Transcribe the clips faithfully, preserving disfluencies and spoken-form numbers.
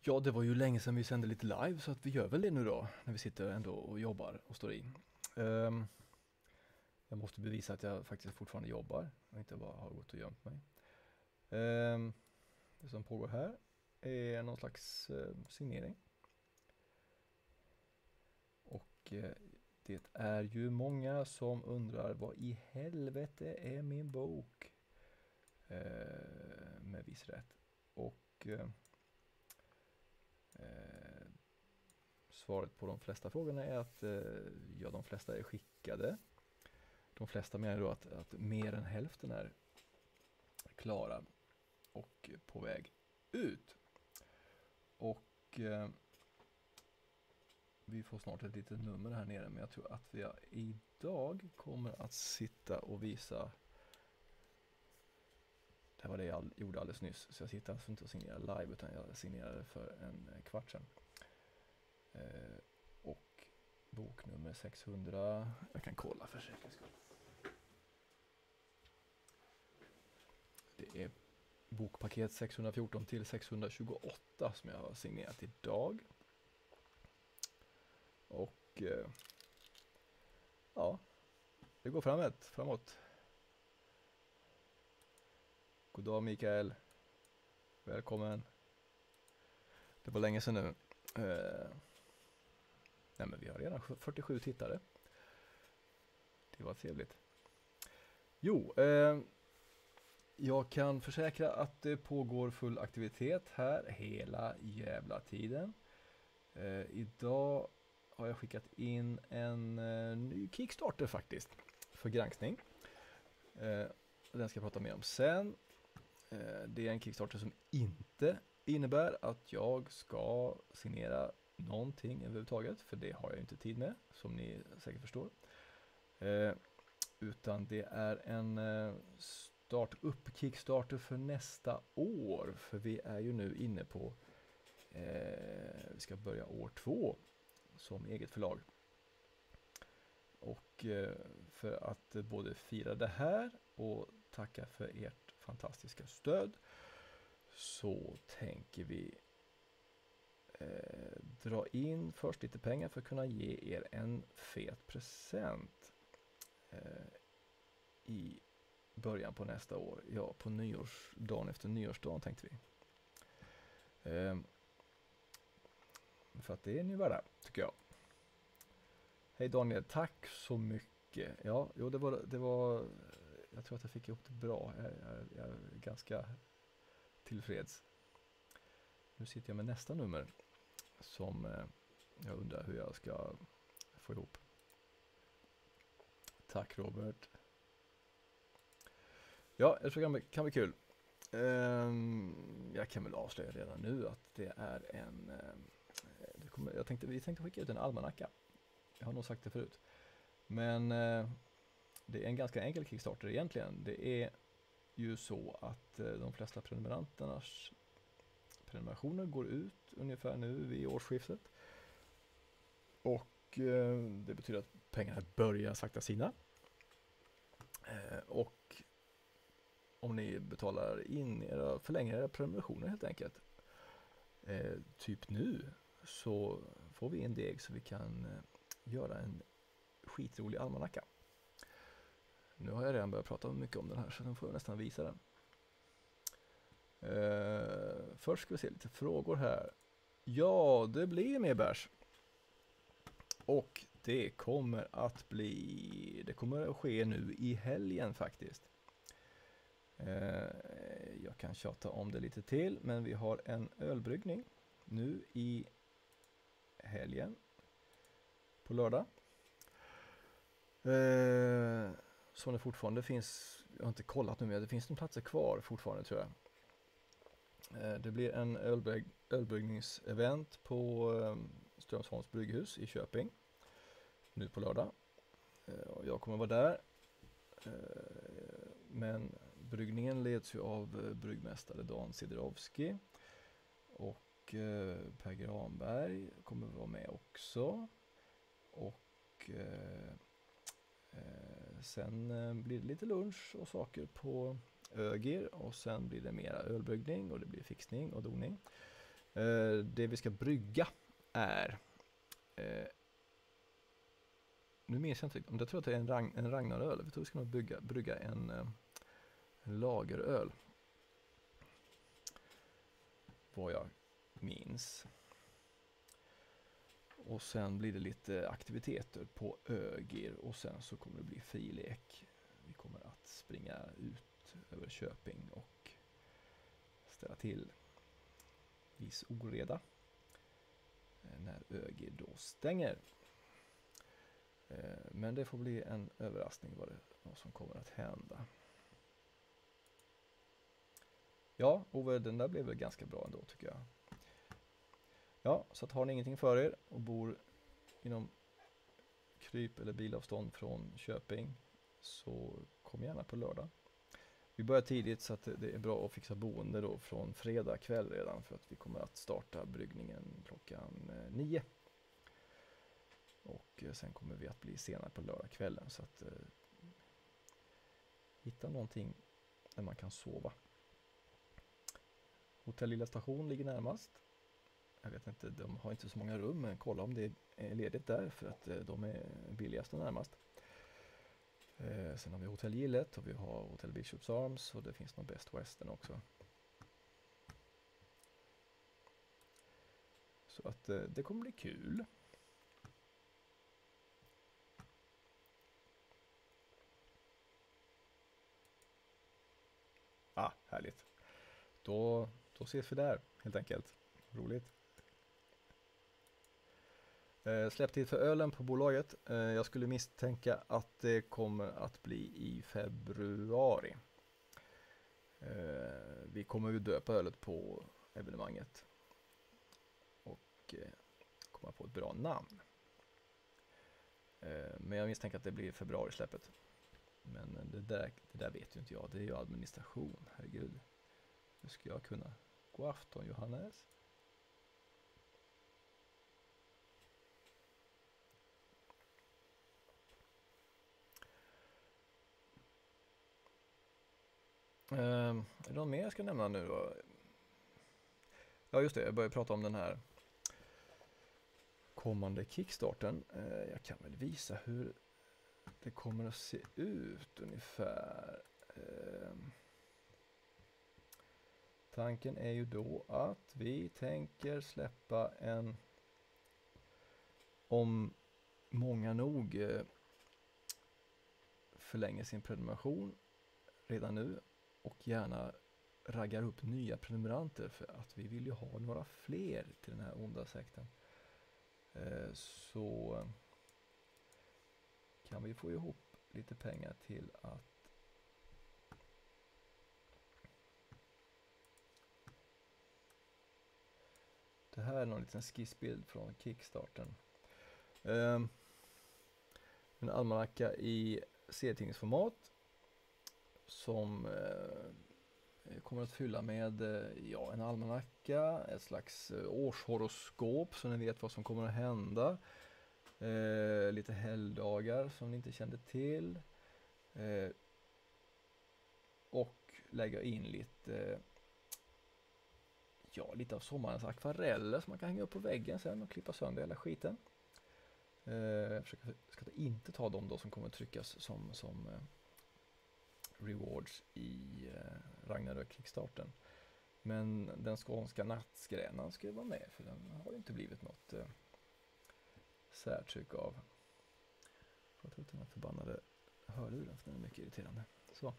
Ja, det var ju länge sedan vi sände lite live så att vi gör väl det nu då när vi sitter ändå och jobbar och står i. Um, jag måste bevisa att jag faktiskt fortfarande jobbar och inte bara har gått och gömt mig. Um, det som pågår här är någon slags uh, signering. Och uh, det är ju många som undrar vad i helvete är min bok? Uh, med viss rätt. Och uh, uh, svaret på de flesta frågorna är att uh, ja, de flesta är skickade. De flesta menar då att, att mer än hälften är klara och på väg ut. Och uh, vi får snart ett litet nummer här nere, men jag tror att vi idag kommer att sitta och visa. Det var det jag gjorde alldeles nyss, så jag sitter alltså inte och signerar live utan jag signerade för en kvart sedan. Eh, och boknummer sexhundra, jag kan kolla för säkerhets skull. Det är bokpaket sexhundrafjorton till sexhundratjugoåtta som jag har signerat idag. Och eh, ja, det går framåt, framåt. God dag Mikael. Välkommen. Det var länge sedan nu. Eh, nej men vi har redan fyrtiosju tittare. Det var trevligt. Jo, eh, jag kan försäkra att det pågår full aktivitet här hela jävla tiden. Eh, idag har jag skickat in en eh, ny Kickstarter faktiskt för granskning. Eh, den ska jag prata mer om sen. Eh, det är en Kickstarter som inte innebär att jag ska signera någonting överhuvudtaget, för det har jag inte tid med, som ni säkert förstår. Eh, utan det är en eh, start-up Kickstarter för nästa år, för vi är ju nu inne på eh, vi ska börja år två som eget förlag. Och eh, för att både fira det här och tacka för ert fantastiska stöd så tänker vi eh, dra in först lite pengar för att kunna ge er en fet present eh, i början på nästa år. Ja, på nyårsdagen efter nyårsdagen tänkte vi. Eh, för att det är ni värda, tycker jag. Hej Daniel, tack så mycket. Ja, jo, det var, det var, jag tror att jag fick ihop det bra. Jag, jag, jag är ganska tillfreds. Nu sitter jag med nästa nummer som eh, jag undrar hur jag ska få ihop. Tack Robert. Ja, jag tror det kan, kan bli kul. Um, jag kan väl avslöja redan nu att det är en... Um, det kommer, jag tänkte, vi tänkte skicka ut en almanacka. Jag har nog sagt det förut. Men uh, det är en ganska enkel Kickstarter egentligen. Det är ju så att uh, de flesta prenumeranternas prenumerationer går ut ungefär nu vid årsskiftet. Och uh, det betyder att pengarna börjar sakta sina. Uh, och om ni betalar in era, förlänger era prenumerationer helt enkelt. Uh, typ nu så får vi en deg så vi kan uh, göra en skitrolig almanacka. Nu har jag redan börjat prata mycket om den här så nu får jag nästan visa den. Uh, först ska vi se lite frågor här. Ja, det blir mer bärs. Och det kommer att bli, det kommer att ske nu i helgen faktiskt. Uh, jag kan tjata om det lite till, men vi har en ölbryggning nu i helgen på lördag. Uh, som det fortfarande finns, jag har inte kollat nu, men det finns några platser kvar fortfarande tror jag. Det blir en ölbrygg, ölbryggningsevent på um, Strömsholms brygghus i Köping nu på lördag. Uh, och jag kommer vara där. Uh, men bryggningen leds ju av uh, bryggmästare Dan Siderovski och uh, Per Granberg kommer vara med också. Och uh, uh, sen uh, blir det lite lunch och saker på Ögir och sen blir det mera ölbryggning och det blir fixning och doning. Eh, det vi ska brygga är, eh, nu minns jag inte riktigt, jag tror att det är en, rang, en Ragnaröl. Vi tror vi ska nog bygga, brygga en, eh, en lageröl. Vad jag minns. Och sen blir det lite aktiviteter på Ögir och sen så kommer det bli frilek. Vi kommer att springa ut över Köping och ställa till viss oreda när Ögir då stänger. Men det får bli en överraskning vad, det, vad som kommer att hända. Ja, Ove, den där blev väl ganska bra ändå tycker jag. Ja, så att har ni ingenting för er och bor inom kryp eller bilavstånd från Köping så kom gärna på lördag. Vi börjar tidigt så att det är bra att fixa boende då från fredag kväll redan för att vi kommer att starta bryggningen klockan nio. Och sen kommer vi att bli senare på lördagskvällen så att eh, hitta någonting där man kan sova. Hotell Lilla Station ligger närmast. Jag vet inte, de har inte så många rum, men kolla om det är ledigt där för att eh, de är billigast och närmast. Eh, sen har vi Hotell Gillet och vi har Hotell Bishops Arms och det finns någon Best Western också. Så att eh, det kommer bli kul. Ah, härligt. Då, då ses vi där helt enkelt. Roligt. Eh, släpptid för ölen på bolaget. Eh, jag skulle misstänka att det kommer att bli i februari. Eh, vi kommer ju döpa ölet på evenemanget. Och eh, komma på ett bra namn. Eh, men jag misstänker att det blir februari släppet. Men det där, det där vet ju inte jag. Det är ju administration. Herregud. Hur ska jag kunna? God afton Johannes. Uh, är det någon mer jag ska nämna nu då? Ja just det, jag börjar prata om den här kommande kickstarten. Uh, jag kan väl visa hur det kommer att se ut ungefär. Uh, tanken är ju då att vi tänker släppa en, om många nog uh, förlänger sin prenumeration redan nu och gärna raggar upp nya prenumeranter för att vi vill ju ha några fler till den här onda sekten. Eh, så kan vi få ihop lite pengar till att det här är någon liten skissbild från Kickstarten. Eh, en almanacka i serietidningsformat som eh, kommer att fylla med eh, ja, en almanacka, ett slags eh, årshoroskop så ni vet vad som kommer att hända. Eh, lite helgdagar som ni inte kände till. Eh, och lägga in lite eh, ja, lite av sommarens akvareller som man kan hänga upp på väggen sen och klippa sönder hela skiten. Eh, jag försöker, ska inte ta dem då som kommer att tryckas som, som eh, rewards i eh, Ragnarök-kickstarten. Men den skånska nattskränan ska ju vara med för den har ju inte blivit något eh, särtryck av. Får jag ta ut den här förbannade hörluren för den är mycket irriterande. Så.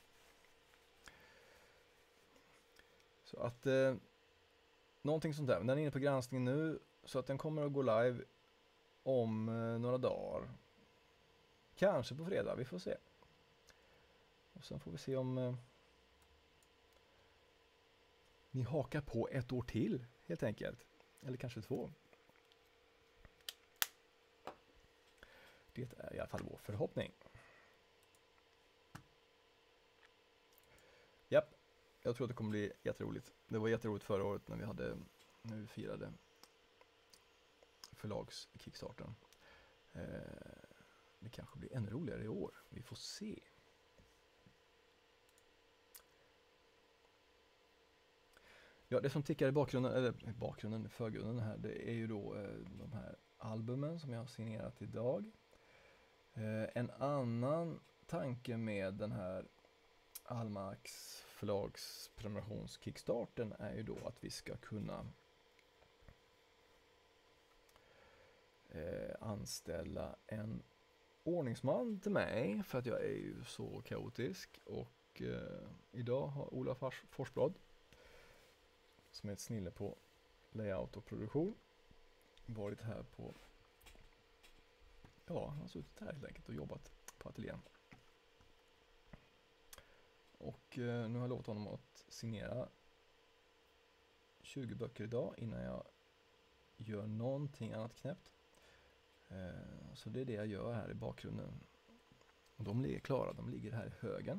Så att eh, någonting sånt där. Den är inne på granskning nu så att den kommer att gå live om eh, några dagar. Kanske på fredag, vi får se. Och sen får vi se om eh, ni hakar på ett år till helt enkelt. Eller kanske två. Det är i alla fall vår förhoppning. Japp, jag tror att det kommer bli jätteroligt. Det var jätteroligt förra året när vi hade, när vi firade förlags-kickstarten. Eh, det kanske blir ännu roligare i år. Vi får se. Ja, det som tickar i bakgrunden, eller i bakgrunden, i förgrunden här, det är ju då eh, de här albumen som jag har signerat idag. Eh, en annan tanke med den här Almanacs förlags prenumerations-kickstarten är ju då att vi ska kunna eh, anställa en ordningsman till mig, för att jag är ju så kaotisk. Och eh, idag har Ola Fors, Forsblad, som är ett snille på layout och produktion, varit här på, ja, han har suttit här helt enkelt och jobbat på ateljén. Och eh, nu har jag lovat honom att signera tjugo böcker idag innan jag gör någonting annat knäppt. Eh, så det är det jag gör här i bakgrunden. Och de ligger klara, de ligger här i högen.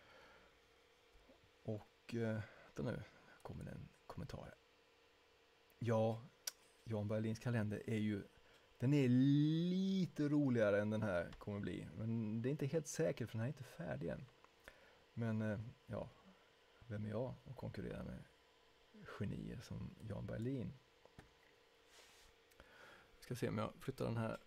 Och eh, vänta nu, kommer det en kommentar här. Ja, Jan Berlins kalender är ju, den är lite roligare än den här kommer bli. Men det är inte helt säkert, för den här är inte färdig än. Men eh, ja, vem är jag att konkurrera med genier som Jan Berlin? Jag ska se om jag flyttar den här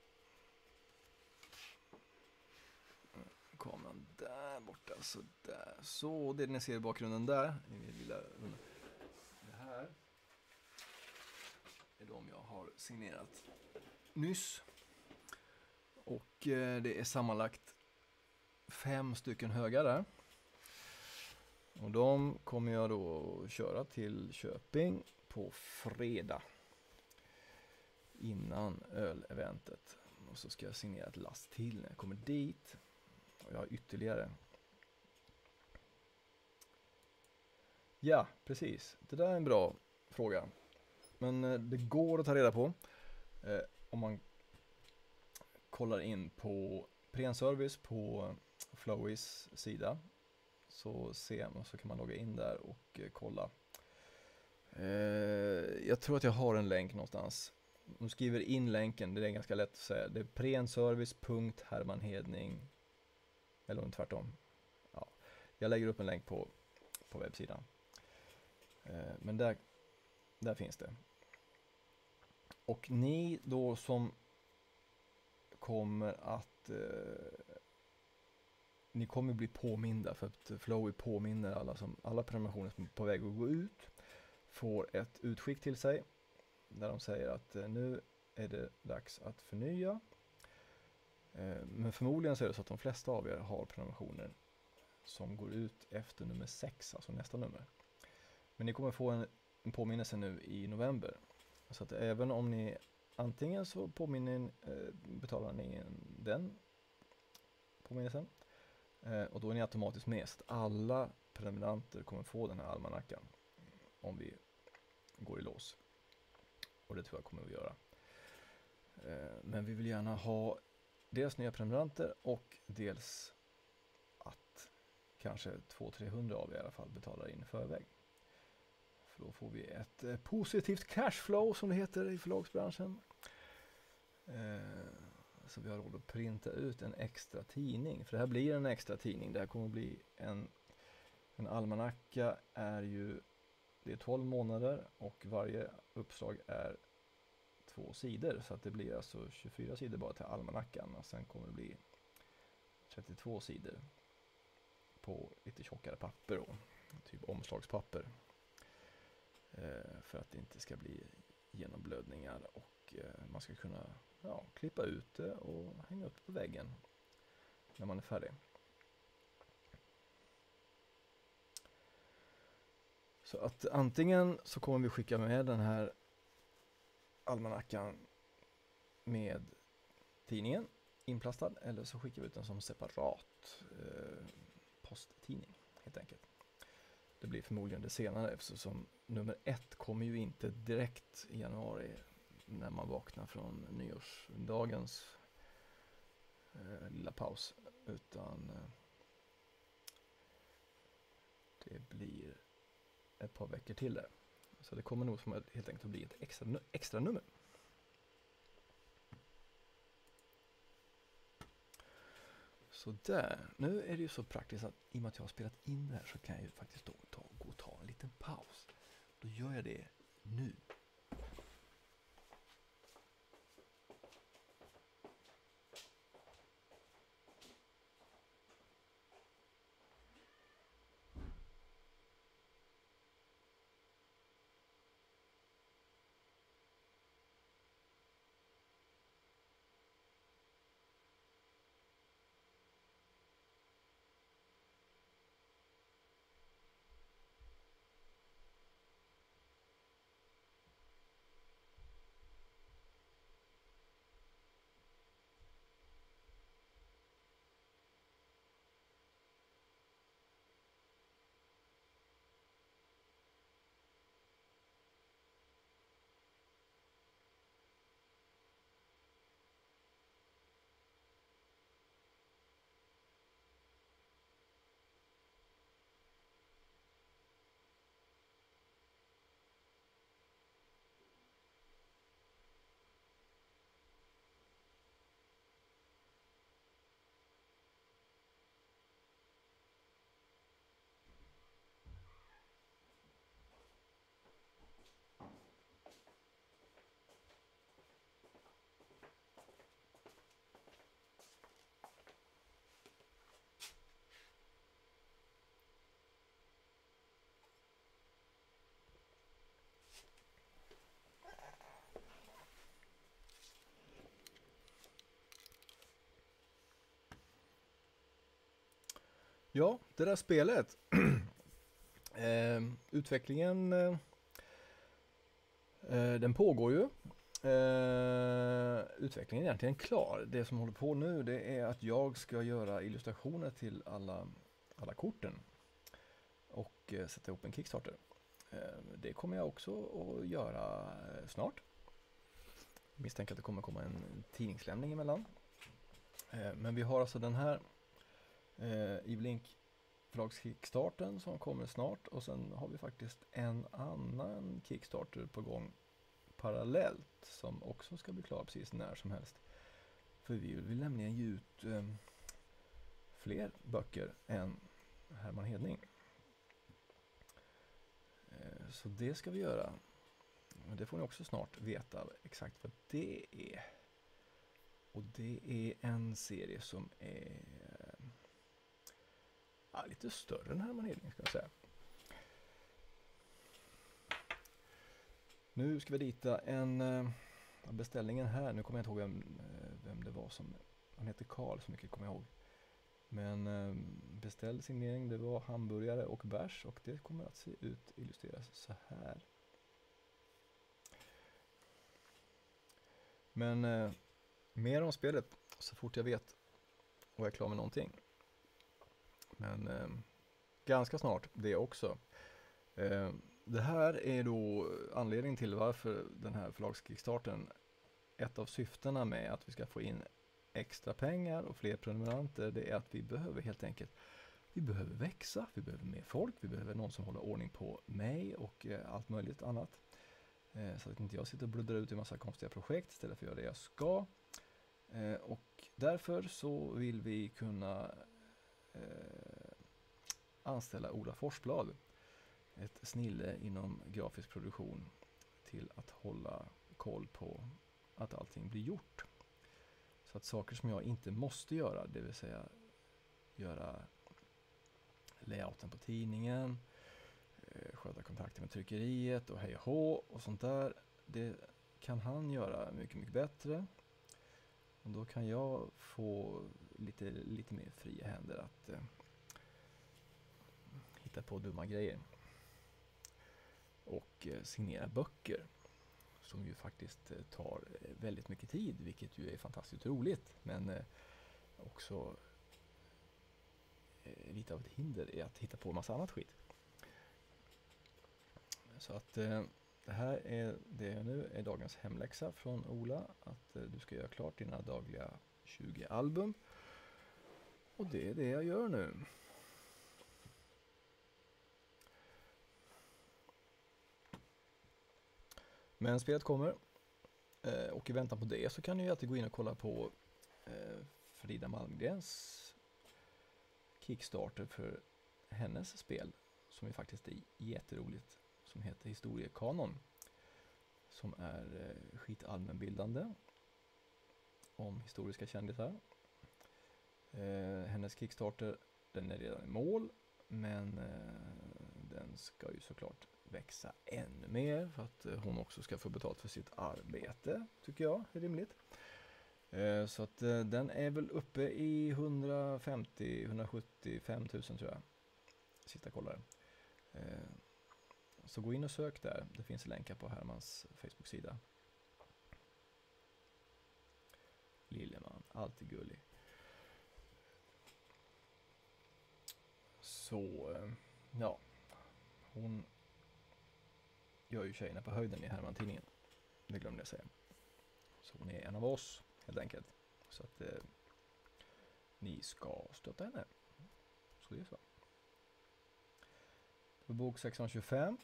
kameran där borta, så där. Så det ni ser i bakgrunden där, i min lilla runda. Det här är de jag har signerat nyss. Och eh, det är sammanlagt fem stycken högar där. Och de kommer jag då köra till Köping på fredag innan öleventet. Och så ska jag signera ett last till när jag kommer dit. Och jag har ytterligare. Ja, precis. Det där är en bra fråga. Men eh, det går att ta reda på. Eh, om man kollar in på Prenservice på Flowys sida. Så, se, så kan man logga in där och eh, kolla. Eh, jag tror att jag har en länk någonstans. De skriver in länken, det är ganska lätt att säga. Det är prenservice punkt hermanhedning. Eller tvärtom. Ja. Jag lägger upp en länk på, på webbsidan. Eh, men där, där finns det. Och ni då som kommer att eh, ni kommer bli påminda, för att Flowy påminner alla som alla prenumerationer som är på väg att gå ut får ett utskick till sig där de säger att eh, nu är det dags att förnya. Eh, men förmodligen så är det så att de flesta av er har prenumerationer som går ut efter nummer sex, alltså nästa nummer. Men ni kommer få en, en påminnelse nu i november. Så att även om ni antingen så påminner, eh, betalar ni den påminnelsen. Eh, och då är ni automatiskt med, så att alla prenumeranter kommer få den här almanackan om vi går i lås. Och det tror jag kommer vi göra. Eh, men vi vill gärna ha dels nya prenumeranter och dels att kanske två till trehundra av er i alla fall betalar in i förväg. För då får vi ett eh, positivt cashflow som det heter i förlagsbranschen. Eh, så vi har råd att printa ut en extra tidning. För det här blir en extra tidning. Det här kommer att bli en, en almanacka är ju, det är tolv månader och varje uppslag är två sidor. Så att det blir alltså tjugofyra sidor bara till almanackan. Och sen kommer det bli trettiotvå sidor på lite tjockare papper då. Typ omslagspapper. Eh, för att det inte ska bli genomblödningar och eh, man ska kunna ja, klippa ut det och hänga upp på väggen när man är färdig. Så att antingen så kommer vi skicka med den här almanackan med tidningen inplastad, eller så skickar vi ut den som separat eh, posttidning helt enkelt. Det blir förmodligen det senare, eftersom nummer ett kommer ju inte direkt i januari när man vaknar från nyårsdagens eh, lilla paus, utan eh, det blir ett par veckor till där. Så det kommer nog som helt enkelt att bli ett extra, extra nummer. Så där. Nu är det ju så praktiskt att i och med att jag har spelat in det här så kan jag ju faktiskt då ta, gå och ta en liten paus. gör jag det nu. Ja, det där spelet. eh, utvecklingen eh, den pågår ju. Eh, utvecklingen är egentligen klar. Det som håller på nu, det är att jag ska göra illustrationer till alla, alla korten och eh, sätta ihop en Kickstarter. Eh, det kommer jag också att göra eh, snart. Jag misstänker att det kommer komma en tidningslämning emellan. Eh, men vi har alltså den här eh, Evelink förlags-kickstarten som kommer snart, och sen har vi faktiskt en annan Kickstarter på gång parallellt som också ska bli klar precis när som helst. För vi vill nämligen ge ut eh, fler böcker än Herman Hedning. Eh, så det ska vi göra. Och det får ni också snart veta exakt vad det är. Och det är en serie som är ja, lite större än Herman Hedning, ska jag säga. Nu ska vi rita en uh, beställningen här. Nu kommer jag inte ihåg vem, vem det var som... Han heter Karl, så mycket kommer jag ihåg. Men uh, beställd signering, det var hamburgare och bärs. Och det kommer att se ut, illustreras så här. Men uh, mer om spelet så fort jag vet och jag är klar med någonting. Men uh, ganska snart det också. Uh, Det här är då anledningen till varför den här förlagskickstarten, ett av syftena med att vi ska få in extra pengar och fler prenumeranter, det är att vi behöver helt enkelt, vi behöver växa, vi behöver mer folk, vi behöver någon som håller ordning på mig och eh, allt möjligt annat. Eh, så att inte jag sitter och bluddrar ut i massa konstiga projekt istället för att göra det jag ska. Eh, och därför så vill vi kunna eh, anställa Ola Forsblad, ett snille inom grafisk produktion, till att hålla koll på att allting blir gjort. Så att saker som jag inte måste göra, det vill säga göra layouten på tidningen, sköta kontakter med tryckeriet och hej och hå och sånt där, det kan han göra mycket, mycket bättre. Och då kan jag få lite, lite mer fria händer att eh, hitta på dumma grejer. Och eh, signera böcker som ju faktiskt eh, tar eh, väldigt mycket tid, vilket ju är fantastiskt roligt, men eh, också eh, lite av ett hinder är att hitta på en massa annat skit. Så att eh, det här är det nu är dagens hemläxa från Ola, att eh, du ska göra klart dina dagliga tjugo album, och det är det jag gör nu. Men spelet kommer, eh, och i väntan på det så kan ni ju alltid gå in och kolla på eh, Frida Malmgrens Kickstarter för hennes spel, som ju faktiskt är jätteroligt, som heter Historiekanon. Som är eh, skitallmänbildande om historiska kändisar. Eh, hennes Kickstarter, den är redan i mål, men eh, den ska ju såklart växa ännu mer för att eh, hon också ska få betalt för sitt arbete, tycker jag är rimligt. Eh, så att eh, den är väl uppe i hundrafemtio till hundrasjuttiofem tusen tror jag. Sista kollare. Eh, så gå in och sök där. Det finns länkar på Hermans Facebook-sida. Lilleman, alltid gullig. Så, eh, ja. Hon gör ju tjejerna på höjden i Herman-tidningen. Det glömde jag säga. Så hon är en av oss, helt enkelt. Så att eh, ni ska stötta henne. Så det är så. Det var bok sexhundratjugofem.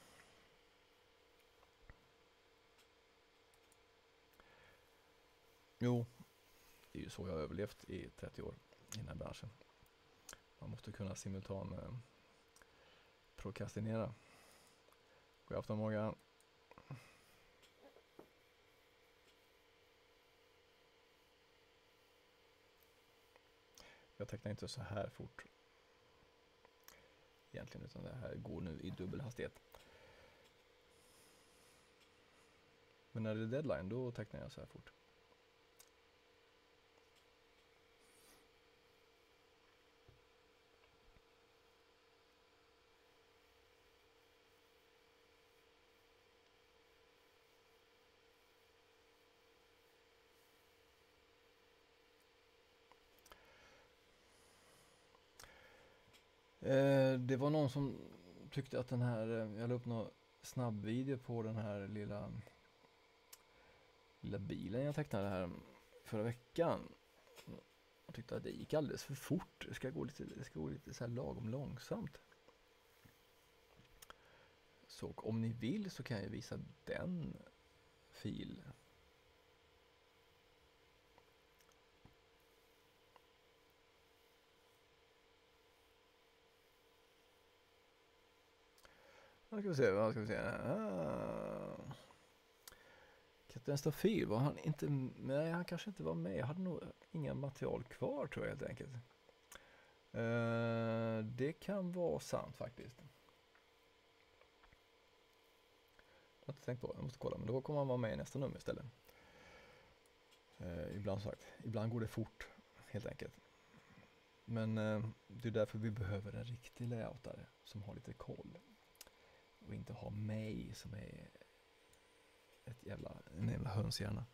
Jo, det är ju så jag har överlevt i trettio år i den här branschen. Man måste kunna simultan eh, prokrastinera. God afton Morgan. Jag tecknar inte så här fort. Egentligen, utan det här går nu i dubbel hastighet. Men när det är deadline, då tecknar jag så här fort. Eh, det var någon som tyckte att den här, eh, jag la upp någon snabb video på den här lilla, lilla bilen jag tecknade här förra veckan. Jag tyckte att det gick alldeles för fort. Det ska gå lite, det ska gå lite så här lagom långsamt. Så om ni vill så kan jag visa den fil. Vad ska vi se, vad ska vi se. Ah. Kapten Stafir, var han inte, nej han kanske inte var med. Jag hade nog inga material kvar tror jag helt enkelt. Uh, det kan vara sant faktiskt. Jag har inte tänkt på det, jag måste kolla. Men då kommer han vara med i nästa nummer istället. Uh, ibland sagt, ibland går det fort helt enkelt. Men uh, det är därför vi behöver en riktig layoutare som har lite koll. Och inte ha mig som är ett jävla, en jävla hönshjärna.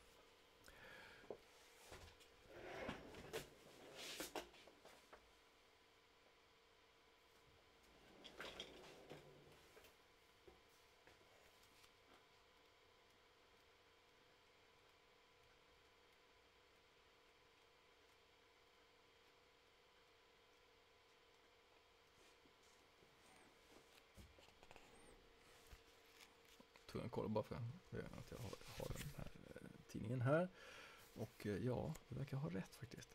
Tog en koll bara för att jag har, har den här eh, tidningen här. Och eh, ja, det verkar ha rätt faktiskt.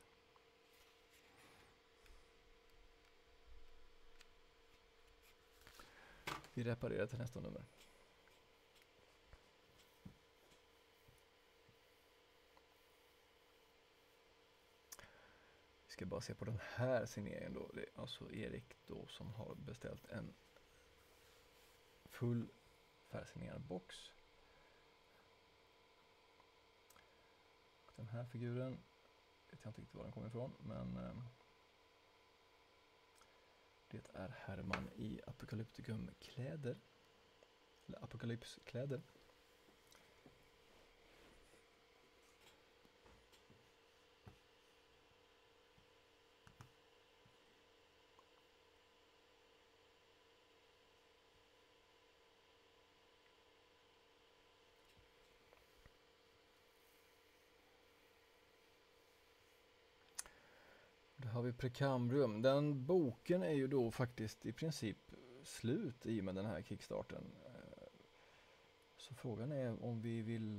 Vi reparerar till nästa nummer. Vi ska bara se på den här signeringen då. Det är alltså Erik då som har beställt en full färgsignerad box. Och den här figuren vet jag inte riktigt var den kommer ifrån, men eh, det är Herman i Apocalypticum-kläder. Eller Apocalypse-kläder. Då har vi Precambrium. Den boken är ju då faktiskt i princip slut i med den här kickstarten. Så frågan är om vi vill...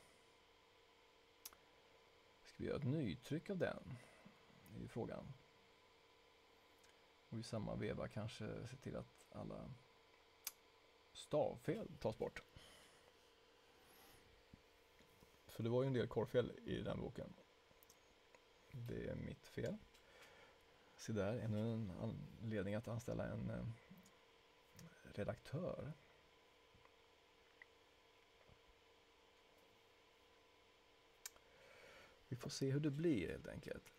Ska vi göra ett nytryck av den? Det är ju frågan. Och i samma veva kanske se till att alla stavfel tas bort. För det var ju en del korrfel i den boken. Det är mitt fel. Så där, ännu en anledning att anställa en eh, redaktör. Vi får se hur det blir helt enkelt.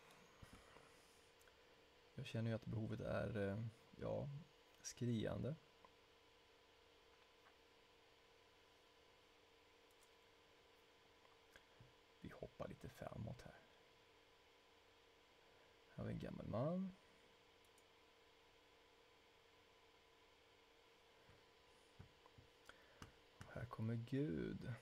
Jag känner ju att behovet är eh, ja, skriande. Vi hoppar lite framåt här. Här har vi en gammal man. Och här kommer Gud.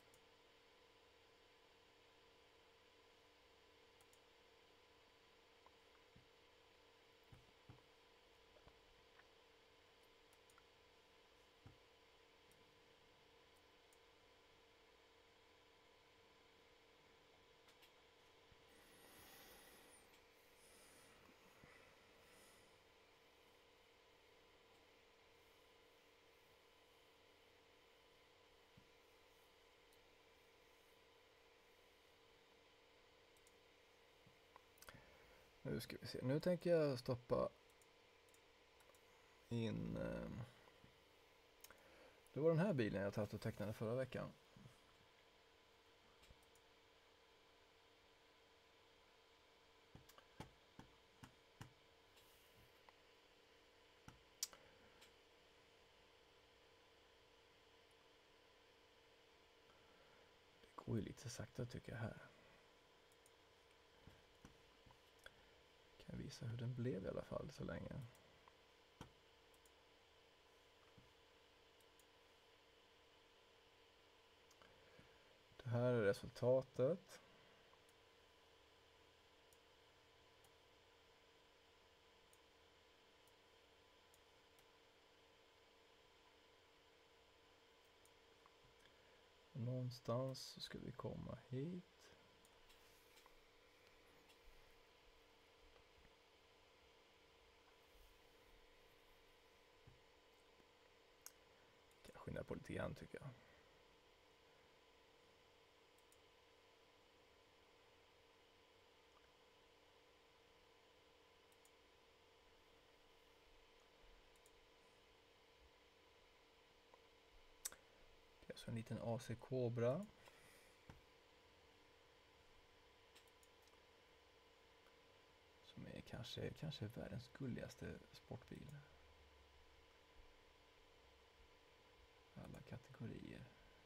Nu ska vi se. Nu tänker jag stoppa in... Eh, det var den här bilen jag tagit och tecknade förra veckan. Det går ju lite sakta tycker jag här. Kan visa hur den blev i alla fall så länge. Det här är resultatet. Någonstans så ska vi komma hit. Kan jag skynda på lite grann tycker jag. Så en liten A C Cobra. Som är kanske, kanske världens gulligaste sportbil. Alla kategorier.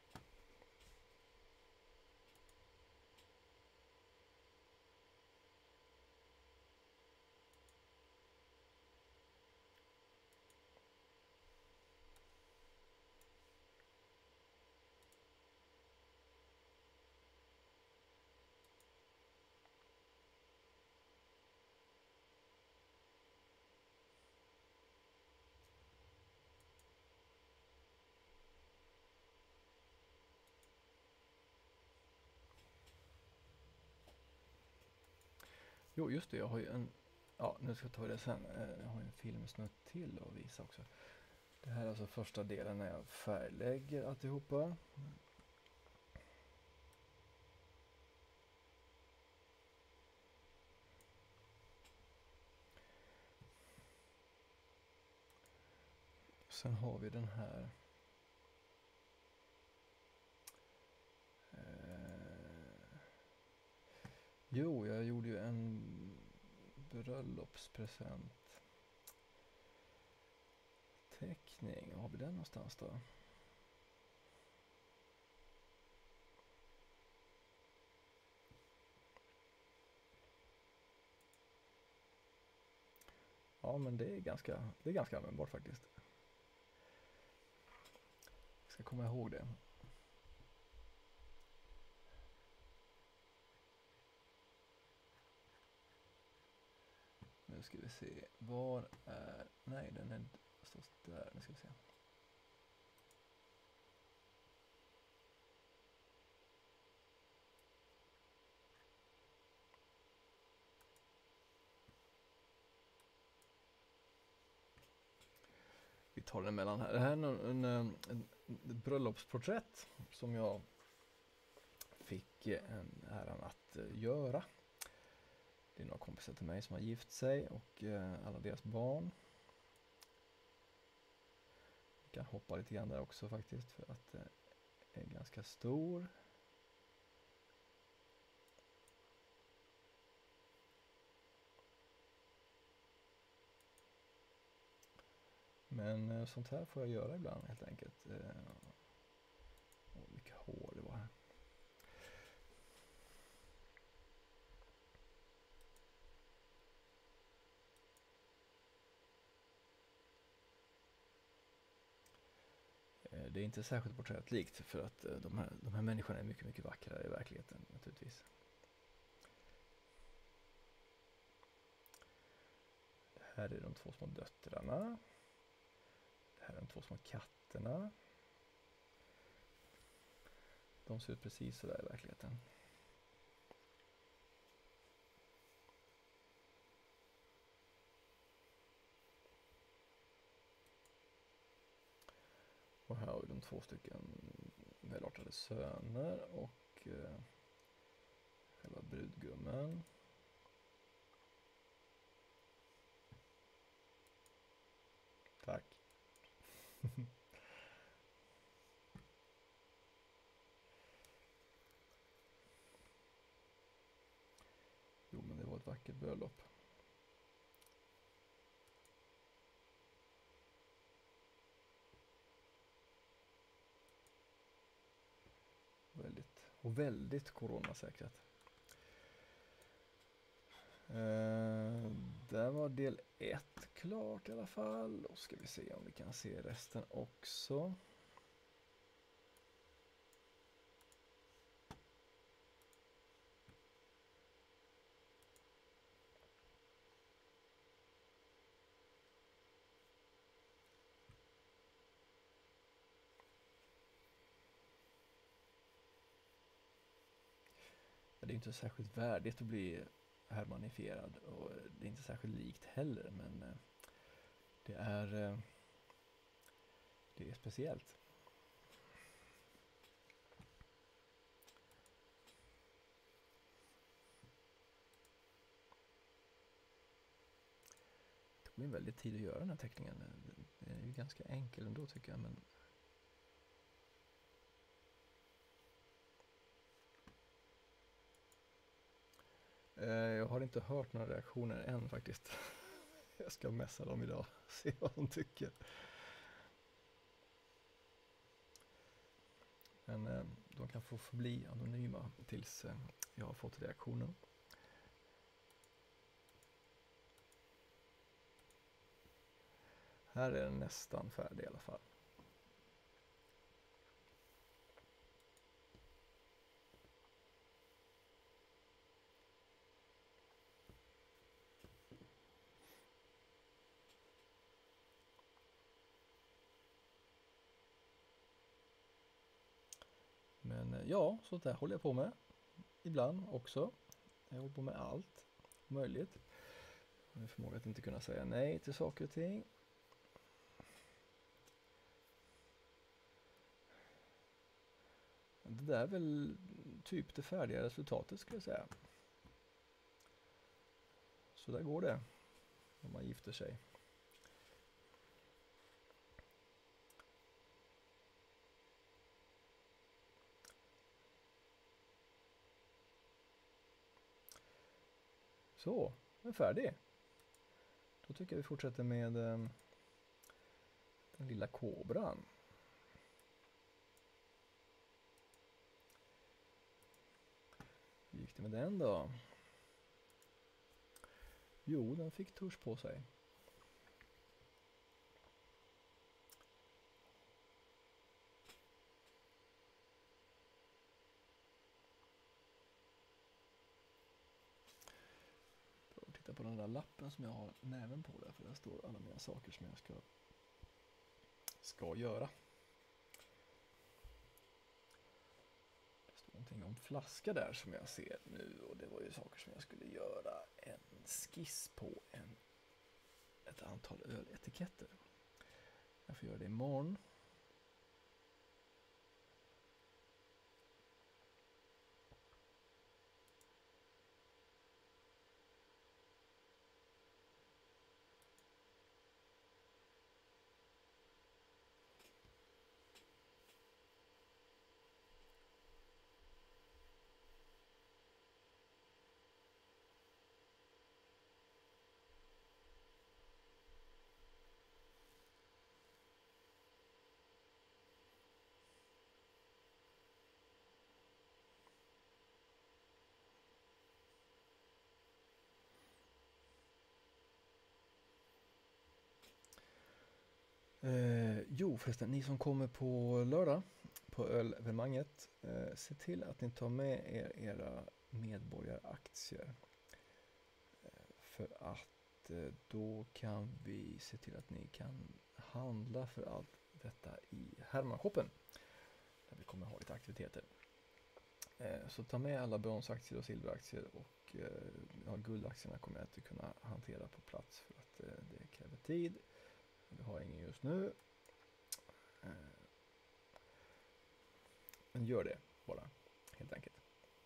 Jo, just det, jag har ju en... Ja, nu ska jag ta det sen. Jag har en filmsnutt till att visa också. Det här är alltså första delen när jag färglägger alltihopa. Sen har vi den här. Eh, jo, jag gjorde ju en bröllopspresent. Teckning, har vi den någonstans då? Ja, men det är ganska, det är ganska användbart faktiskt. Jag ska komma ihåg det. Nu ska vi se, var är, nej den är står där, nu ska vi se. Vi tar den emellan här. Det här är en, en, en, en bröllopsporträtt som jag fick en äran att göra. Det är några kompisar till mig som har gift sig och alla deras barn. Jag kan hoppa lite grann där också faktiskt för att det är ganska stor. Men sånt här får jag göra ibland helt enkelt. Åh, vilka hår det var här. Det är inte särskilt porträttlikt för att de här, de här människorna är mycket, mycket vackrare i verkligheten naturligtvis. Det här är de två små döttrarna. Det här är de två små katterna. De ser ut precis så där i verkligheten. Och här har vi de två stycken välartade söner och eh, själva brudgummen. Tack. Jo, men det var ett vackert bröllop. Väldigt, och väldigt coronasäkrat. Eh, där var del ett klart i alla fall. Då ska vi se om vi kan se resten också. Det är inte särskilt värdigt att bli hermanifierad och det är inte särskilt likt heller, men det är det är speciellt. Det tog en väldigt tid att göra den här teckningen. Den är ju ganska enkel ändå tycker jag, men jag har inte hört några reaktioner än faktiskt. Jag ska messa dem idag och se vad de tycker. Men de kan få förbli anonyma tills jag har fått reaktionen. Här är den nästan färdig i alla fall. Men ja, så där håller jag på med. Ibland också. Jag håller på med allt möjligt. Jag har förmåga att inte kunna säga nej till saker och ting. Det där är väl typ det färdiga resultatet skulle jag säga. Så där går det om man gifter sig. Så, den är färdig. Då tycker jag vi fortsätter med den lilla kobran. Hur gick det med den då? Jo, den fick tusch på sig. Titta på den där lappen som jag har näven på där, för där står alla mina saker som jag ska ska göra. Det står någonting om flaska där som jag ser nu, och det var ju saker som jag skulle göra en skiss på en, ett antal öletiketter. Jag får göra det imorgon. Eh, jo förresten, ni som kommer på lördag på ölevenemanget, eh, se till att ni tar med er era medborgaraktier. Eh, för att eh, då kan vi se till att ni kan handla för allt detta i Hermanshoppen. Där vi kommer ha lite aktiviteter. Eh, så ta med alla bronsaktier och silveraktier, och eh, ja, guldaktierna kommer jag inte kunna hantera på plats för att eh, det kräver tid. Vi har ingen just nu. Men gör det bara, helt enkelt.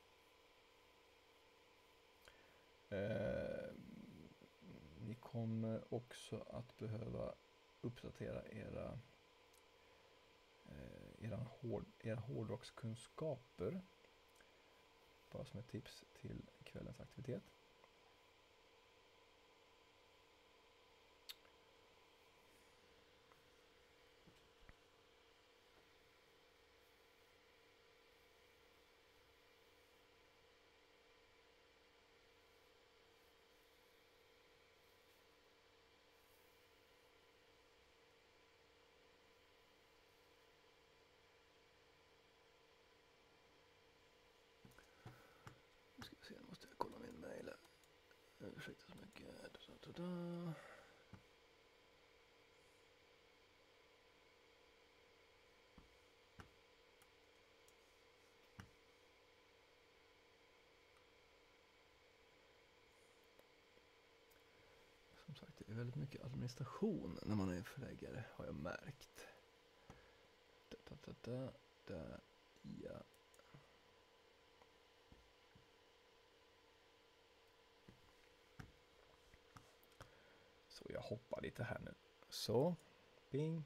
Eh, ni kommer också att behöva uppdatera era, eh, era, hård, era hårdrockskunskaper. Bara som ett tips till kvällens aktivitet. Nu ska vi se, nu måste jag kolla min mail. Ursäkta så mycket. Da, da, da. Som sagt, det är väldigt mycket administration när man är förläggare, har jag märkt. Da, da, da, da, da, ja. Så jag hoppar lite här nu. Så, bing.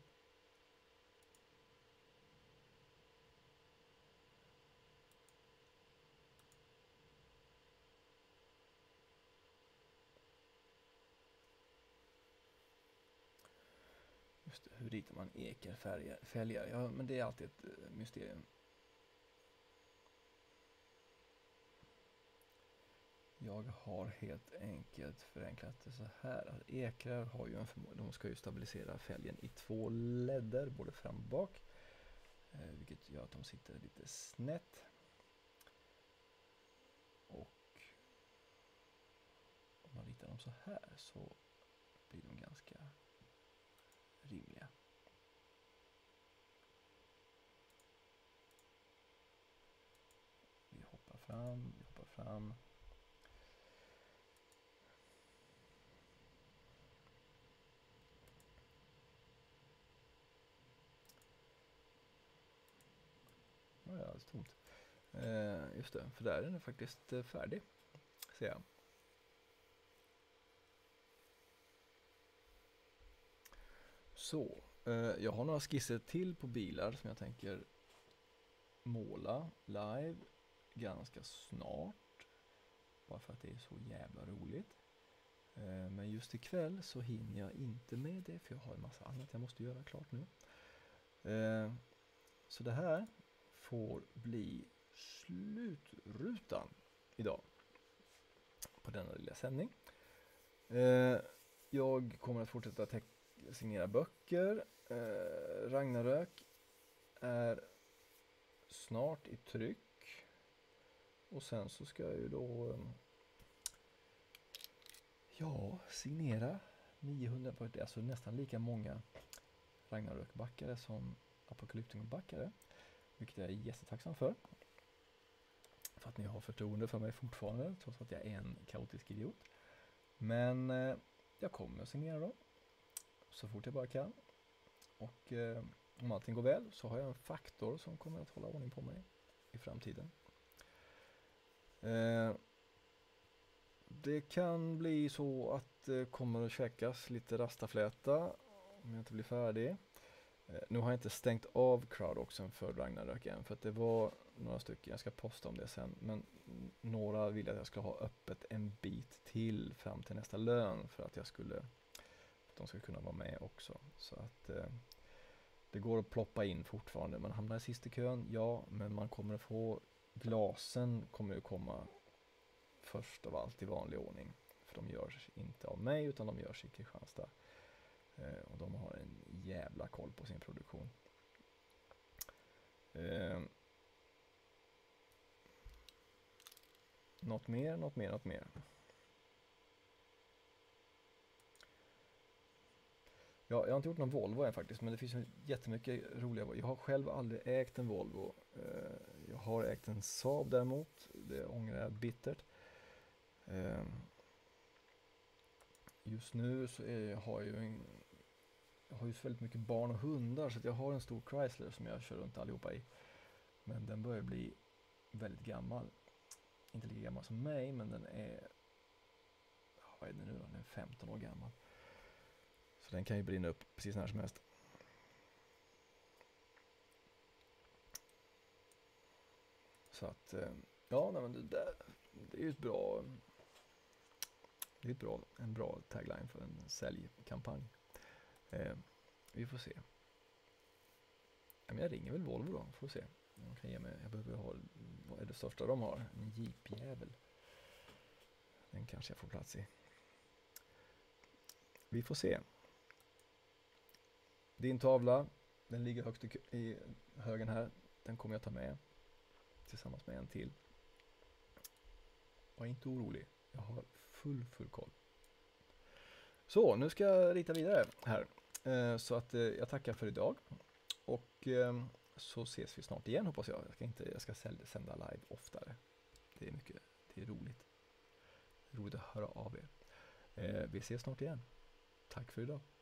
Just det, hur ritar man ekar, färger, fälgar? Ja, men det är alltid ett uh, mysterium. Jag har helt enkelt förenklat det så här. Att ekrar har ju en förmåga, de ska ju stabilisera fälgen i två ledder, både fram och bak. Eh, vilket gör att de sitter lite snett. Och om man ritar dem så här så blir de ganska rimliga. Vi hoppar fram, vi hoppar fram. Ja, det är alldeles tomt. Eh, just det, för där är den faktiskt eh, färdig, ser jag. Så, eh, jag har några skisser till på bilar som jag tänker måla live ganska snart. Bara för att det är så jävla roligt. Eh, men just ikväll så hinner jag inte med det, för jag har en massa annat jag måste göra klart nu. Eh, så det här får bli slutrutan idag på denna lilla sändning. Eh, jag kommer att fortsätta te- signera böcker. Eh, Ragnarök är snart i tryck. Och sen så ska jag ju då ja, signera niohundra böcker, alltså nästan lika många Ragnarök-backare som Apocalyptic-backare. Vilket jag är jättetacksam för. För att ni har förtroende för mig fortfarande, trots att jag är en kaotisk idiot. Men eh, jag kommer att signera dem så fort jag bara kan. Och eh, om allting går väl så har jag en faktor som kommer att hålla ordning på mig i framtiden. Eh, det kan bli så att det kommer att käkas lite rastafläta om jag inte blir färdig. Eh, nu har jag inte stängt av Crowdoxen för Ragnarök än, för att det var några stycken, jag ska posta om det sen, men några ville att jag skulle ha öppet en bit till fram till nästa lön för att jag skulle, att de skulle kunna vara med också. Så att eh, det går att ploppa in fortfarande. Man hamnar sist i kön, ja, men man kommer att få, glasen kommer ju komma först av allt i vanlig ordning. För de görs inte av mig utan de görs i Kristianstad. Eh, och de har en jävla koll på sin produktion. Eh, något mer, något mer, något mer. Ja, jag har inte gjort någon Volvo än faktiskt, men det finns ju jättemycket roliga. Jag har själv aldrig ägt en Volvo. Jag har ägt en Saab däremot. Det ångrar jag bittert. Just nu så är, jag har ju en, jag har ju så väldigt mycket barn och hundar, så att jag har en stor Chrysler som jag kör runt allihopa i. Men den börjar bli väldigt gammal. Inte lika gammal som mig, men den är, vad är den nu då? Den är femton år gammal. Så den kan ju brinna upp precis när som helst. Så att, ja, nej, men det, där, det är ju ett bra, det är ett bra, en bra tagline för en säljkampanj. Eh, vi får se. Ja, men jag ringer väl Volvo då, får se. De kan ge mig, jag behöver ha, vad är det största de har? En jeepjävel. Den kanske jag får plats i. Vi får se. Din tavla, den ligger högst i högen här. Den kommer jag ta med tillsammans med en till. Var inte orolig. Jag har full, full koll. Så, nu ska jag rita vidare här. Eh, så att eh, jag tackar för idag. Och eh, så ses vi snart igen, hoppas jag. Jag ska, inte, jag ska sända live oftare. Det är mycket, det är roligt. Roligt att höra av er. Eh, vi ses snart igen. Tack för idag.